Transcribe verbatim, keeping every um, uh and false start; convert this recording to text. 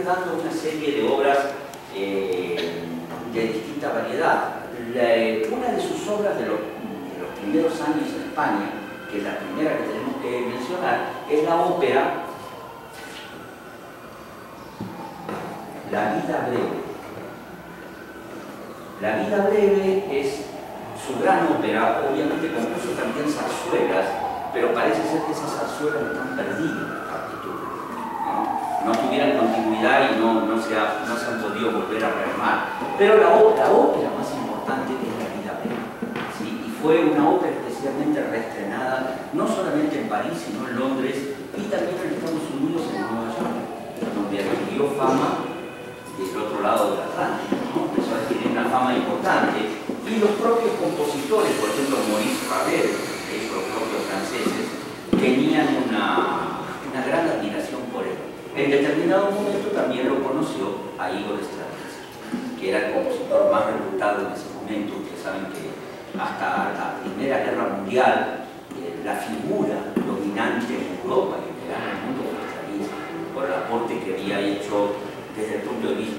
dando una serie de obras eh, de distinta variedad. La, una de sus obras de los, de los primeros años en España, que es la primera que tenemos que mencionar, es la ópera La vida breve. La vida breve es su gran ópera. Obviamente compuso también zarzuelas, pero parece ser que esas zarzuelas están perdidas en la partitura, ¿no? No tuvieran continuidad y no, no, se ha, no se han podido volver a rearmar. Pero la, la ópera más importante es La vida breve, ¿sí? Y fue una ópera especialmente reestrenada no solamente en París, sino en Londres y también en Estados Unidos, en Nueva York, donde adquirió fama del otro lado del Atlántico, ¿no? Empezó a adquirir una fama importante. Y los propios compositores, por ejemplo Maurice Ravel, los propios franceses, tenían una, una gran admiración por él. En determinado momento también lo conoció a Igor Stravinsky, que era el compositor más reputado en ese momento. Ustedes saben que hasta la Primera Guerra Mundial, eh, la figura dominante en Europa y en el mundo fue Stravinsky, por el aporte que había hecho desde el punto de vista